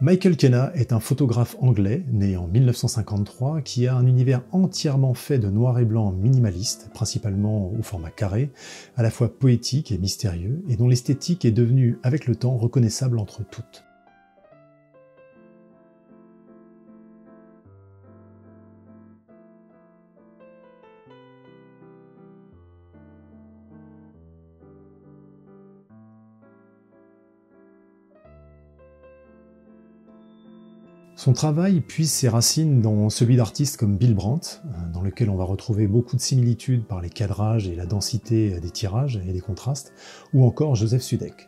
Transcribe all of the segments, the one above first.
Michael Kenna est un photographe anglais, né en 1953, qui a un univers entièrement fait de noir et blanc minimaliste, principalement au format carré, à la fois poétique et mystérieux, et dont l'esthétique est devenue, avec le temps, reconnaissable entre toutes. Son travail puise ses racines dans celui d'artistes comme Bill Brandt, dans lequel on va retrouver beaucoup de similitudes par les cadrages et la densité des tirages et des contrastes, ou encore Joseph Sudek.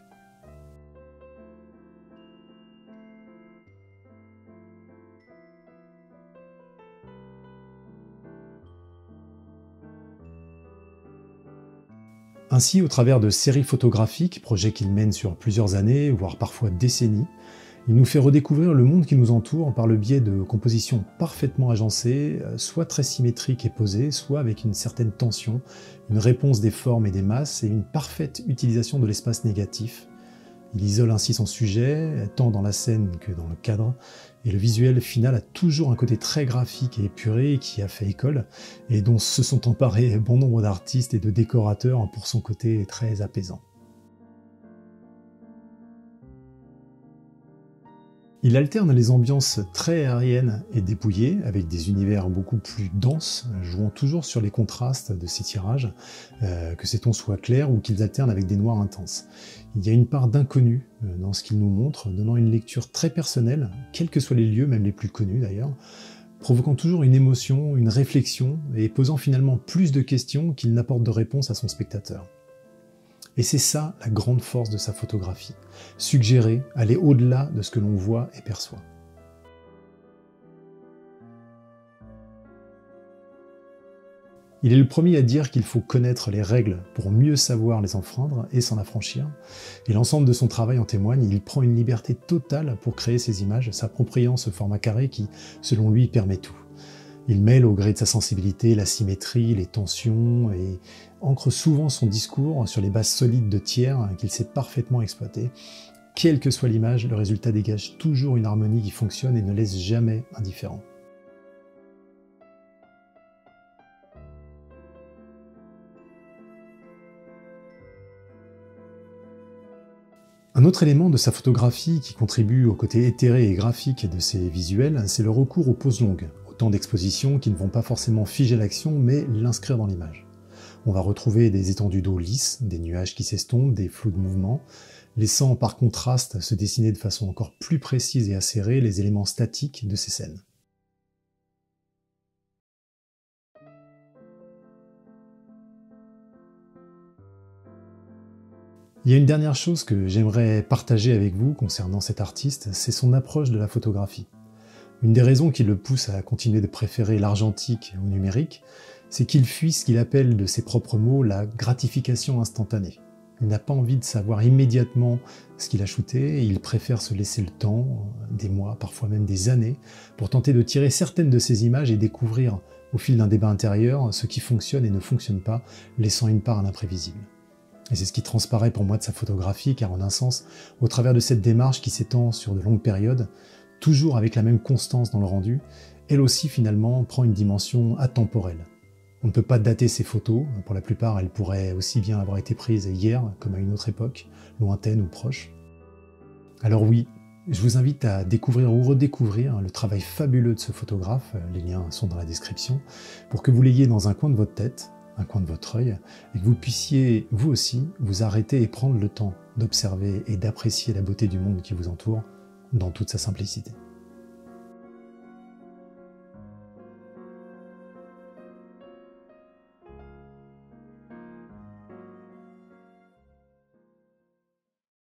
Ainsi, au travers de séries photographiques, projets qu'il mène sur plusieurs années, voire parfois décennies, il nous fait redécouvrir le monde qui nous entoure par le biais de compositions parfaitement agencées, soit très symétriques et posées, soit avec une certaine tension, une réponse des formes et des masses et une parfaite utilisation de l'espace négatif. Il isole ainsi son sujet, tant dans la scène que dans le cadre, et le visuel final a toujours un côté très graphique et épuré qui a fait école, et dont se sont emparés bon nombre d'artistes et de décorateurs pour son côté très apaisant. Il alterne les ambiances très aériennes et dépouillées, avec des univers beaucoup plus denses, jouant toujours sur les contrastes de ses tirages, que ces tons soient clairs ou qu'ils alternent avec des noirs intenses. Il y a une part d'inconnu dans ce qu'il nous montre, donnant une lecture très personnelle, quels que soient les lieux, même les plus connus d'ailleurs, provoquant toujours une émotion, une réflexion, et posant finalement plus de questions qu'il n'apporte de réponses à son spectateur. Et c'est ça la grande force de sa photographie, suggérer, aller au-delà de ce que l'on voit et perçoit. Il est le premier à dire qu'il faut connaître les règles pour mieux savoir les enfreindre et s'en affranchir, et l'ensemble de son travail en témoigne. Il prend une liberté totale pour créer ses images, s'appropriant ce format carré qui, selon lui, permet tout. Il mêle au gré de sa sensibilité la symétrie, les tensions et ancre souvent son discours sur les bases solides de tiers qu'il sait parfaitement exploiter. Quelle que soit l'image, le résultat dégage toujours une harmonie qui fonctionne et ne laisse jamais indifférent. Un autre élément de sa photographie qui contribue au côté éthéré et graphique de ses visuels, c'est le recours aux poses longues. Autant d'expositions qui ne vont pas forcément figer l'action, mais l'inscrire dans l'image. On va retrouver des étendues d'eau lisses, des nuages qui s'estompent, des flous de mouvement, laissant par contraste se dessiner de façon encore plus précise et acérée les éléments statiques de ces scènes. Il y a une dernière chose que j'aimerais partager avec vous concernant cet artiste, c'est son approche de la photographie. Une des raisons qui le pousse à continuer de préférer l'argentique au numérique, c'est qu'il fuit ce qu'il appelle de ses propres mots la gratification instantanée. Il n'a pas envie de savoir immédiatement ce qu'il a shooté, et il préfère se laisser le temps, des mois, parfois même des années, pour tenter de tirer certaines de ses images et découvrir, au fil d'un débat intérieur, ce qui fonctionne et ne fonctionne pas, laissant une part à l'imprévisible. Et c'est ce qui transparaît pour moi de sa photographie, car en un sens, au travers de cette démarche qui s'étend sur de longues périodes, toujours avec la même constance dans le rendu, elle aussi finalement prend une dimension atemporelle. On ne peut pas dater ces photos, pour la plupart elles pourraient aussi bien avoir été prises hier comme à une autre époque, lointaine ou proche. Alors oui, je vous invite à découvrir ou redécouvrir le travail fabuleux de ce photographe, les liens sont dans la description, pour que vous l'ayez dans un coin de votre tête, un coin de votre œil, et que vous puissiez, vous aussi, vous arrêter et prendre le temps d'observer et d'apprécier la beauté du monde qui vous entoure dans toute sa simplicité.